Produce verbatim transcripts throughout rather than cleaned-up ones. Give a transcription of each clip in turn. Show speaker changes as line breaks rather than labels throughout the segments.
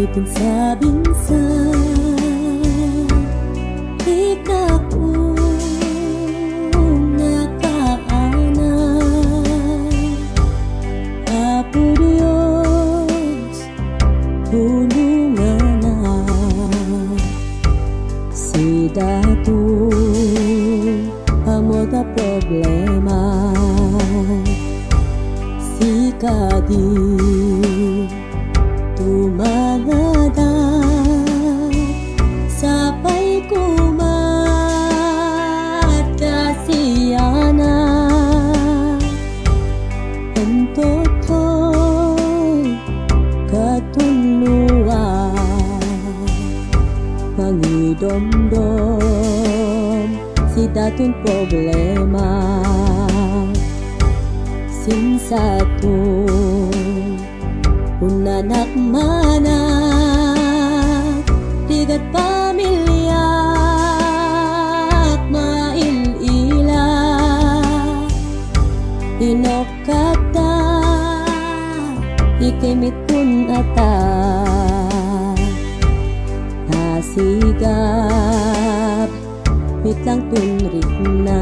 Pinsa-binsan ikaw nakaanay Apo Diyos tulungan na si Datu amot a problema si Kadi tumangada sapay kumat kasiyana entotoy katuluan mangidomdom si datun problema sin satu unanak mana tigat pamilya at mailila inokata ikimit kun ata nasigap mitlang tunrik na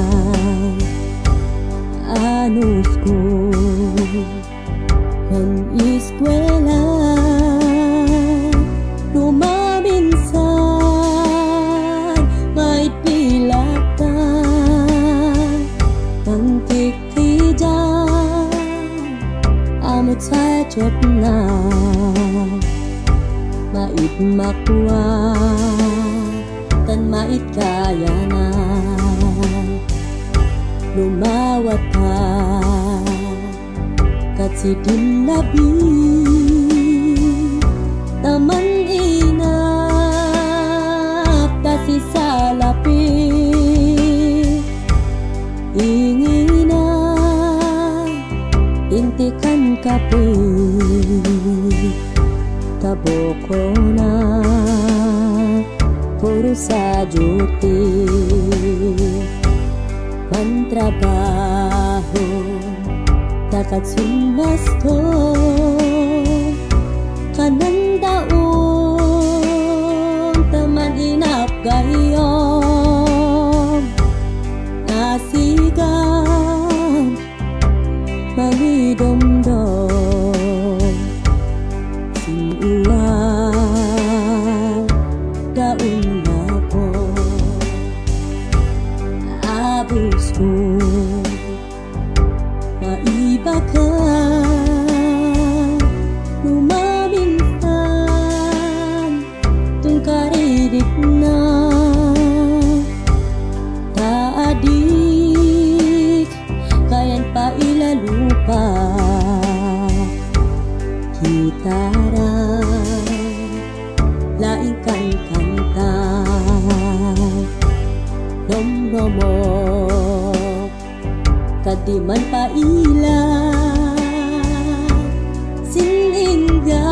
anus ko ang eskwela lumaminsan may pilatan ang tikijan amot sa chop na mait makwa tan mait kaya na lumawat ka kat si dinabi taman inap kasi salapi ingina intikan kapi taboko na puro sa juti pantrabaho takat sumasto kanan daon taman inap gayom nasigan mangidomdom sinuan daon na po abus ko maiba ka lumaminsan tung karidik na taadik kayan pa ilalupa kitara laing kan kanta nomnomo kadi man paila sin ingga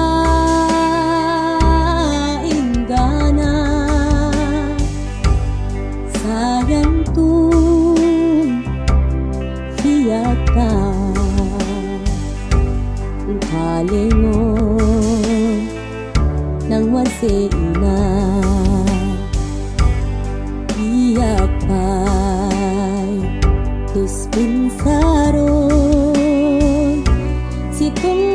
inggana sayang tun fiyata kalingon nang wasina iyak pa'y dispensaron si tung